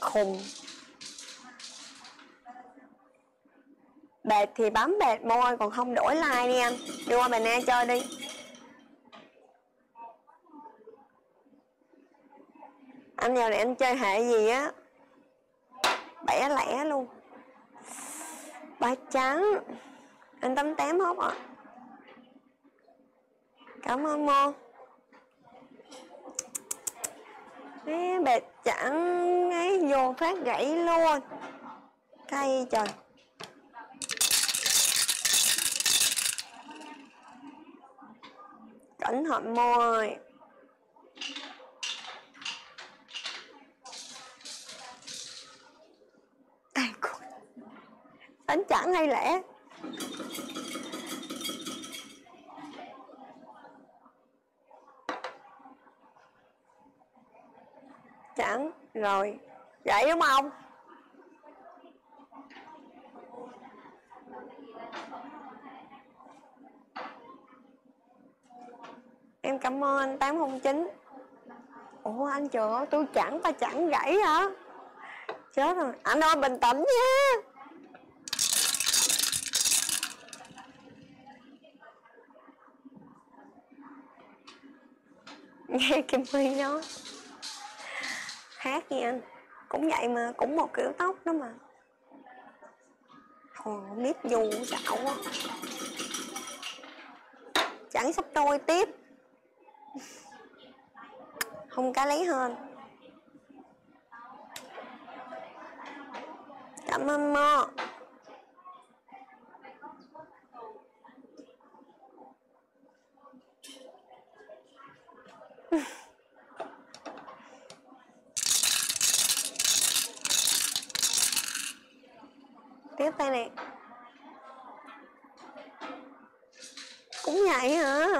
Khùng. Bệt thì bấm bệt môi, còn không đổi like đi anh. Đi qua bàn A chơi đi. Anh vào này anh chơi hệ gì á, bẻ lẻ luôn. Ba trắng. Anh 88 hốt ạ. Cảm ơn Mô. Cái bệt chẳng ấy vô phát gãy luôn. Cay trời. Cẩn thận môi. Đánh chẳng hay lẽ. Chẳng. Rồi. Gãy đúng không? Em cảm ơn anh 809. Ủa anh chờ tôi chẳng ta chẳng gãy hả? Chết rồi. Anh ơi bình tĩnh nha. Nghe Kim Huy nói khác gì anh. Cũng vậy mà, cũng một kiểu tóc đó mà. Thôi không biết dù xạo quá. Chẳng sắp trôi tiếp. Không cá lấy hơn. Cảm ơn Mo. Tiếp tay này. Cũng vậy hả?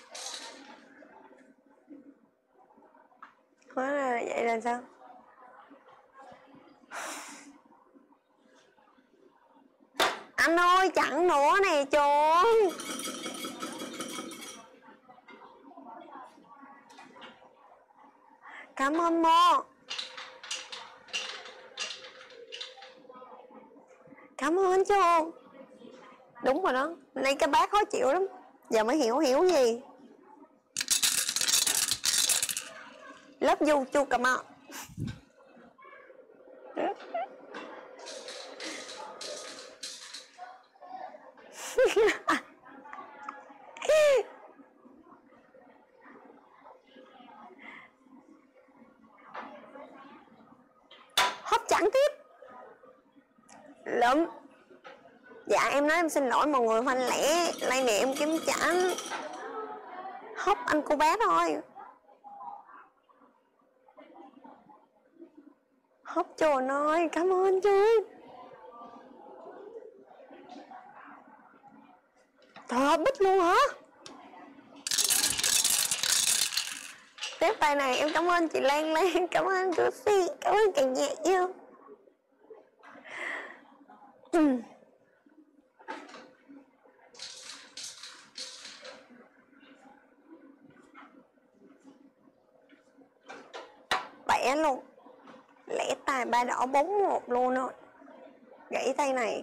Hóa ra là vậy là sao? Anh ơi chặn nữa nè trời ơi. Cảm ơn Mo. Cảm ơn chứ. Đúng rồi đó. Nay cái bác khó chịu lắm. Giờ mới hiểu gì. Love you chu cà mọ. Hấp chẳng tiếp. Lụm. Dạ em nói em xin lỗi mọi người, hoành lẻ like này em kiếm chẳng. Hấp anh cô bé thôi. Hấp trời ơi, cảm ơn chứ. Trời ơi, bích luôn hả? Tiếp tay này em cảm ơn chị Lan Lan, cảm ơn anh Lucy, cảm ơn cả nhà yêu. Bẻ luôn. Lẻ tài 3 đỏ 4-1 luôn rồi. Gãy tay này.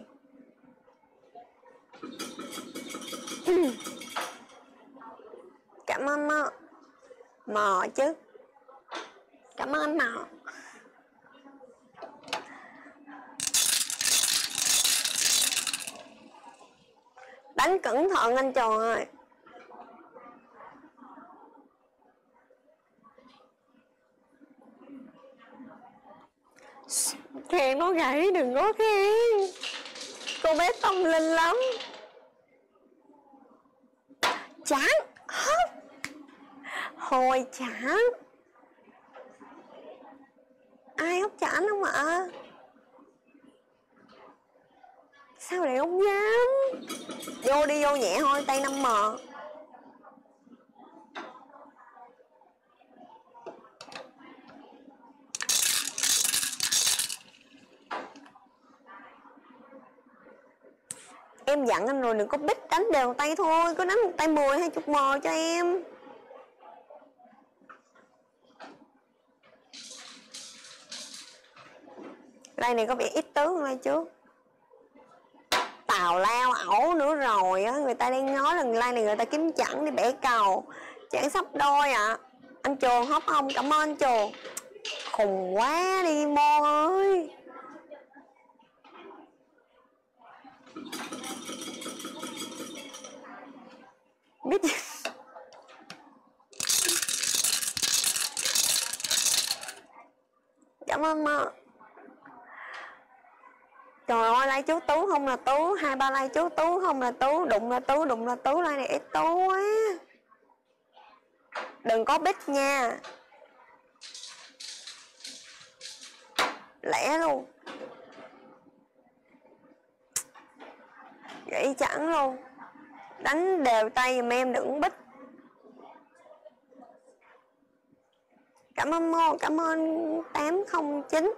Cảm ơn Mò. Mò chứ. Cảm ơn anh Mò. Đánh cẩn thận anh trời ơi. Khen nó gãy đừng có khen. Cô bé tâm linh lắm. Chán. Hồi chán. Ai hút chán không ạ? Sao lại không dám? Vô đi, vô nhẹ thôi, tay 5M. Em dặn anh rồi đừng có bích đánh đều tay thôi. Cứ đánh một tay 10-20M cho em. Like này có vẻ ít tứ hơn like trước. Tào lao ẩu nữa rồi á. Người ta đang nói là like này người ta kiếm chẵn đi bẻ cầu. Chẵn sắp đôi ạ. Anh Trường hốt không? Cảm ơn anh Trường. Khùng quá đi Mon ơi. Biết gì? Cảm ơn mà. Trời ơi, like chú Tú không là Tú, 2-3 like chú Tú không là Tú, đụng là Tú, đụng là Tú, like này ít Tú quá. Đừng có bích nha. Lẻ luôn. Gãy chẳng luôn. Đánh đều tay giùm em đừng bích. Cảm ơn Mô, cảm ơn 809.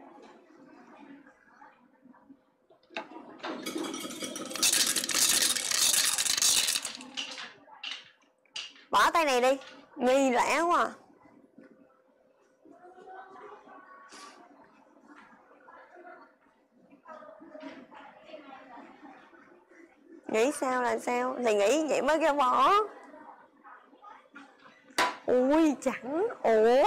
Bỏ tay này đi, nghi lẻ quá à. Nghĩ sao là sao? Thì nghĩ vậy mới kêu bỏ. Ui chẳng ổn.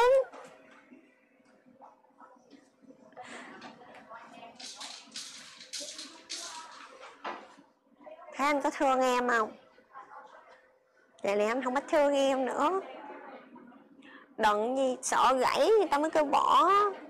Thế anh có thương em không? Vậy này anh không có thương em nữa. Đừng gì sợ gãy người ta mới kêu bỏ.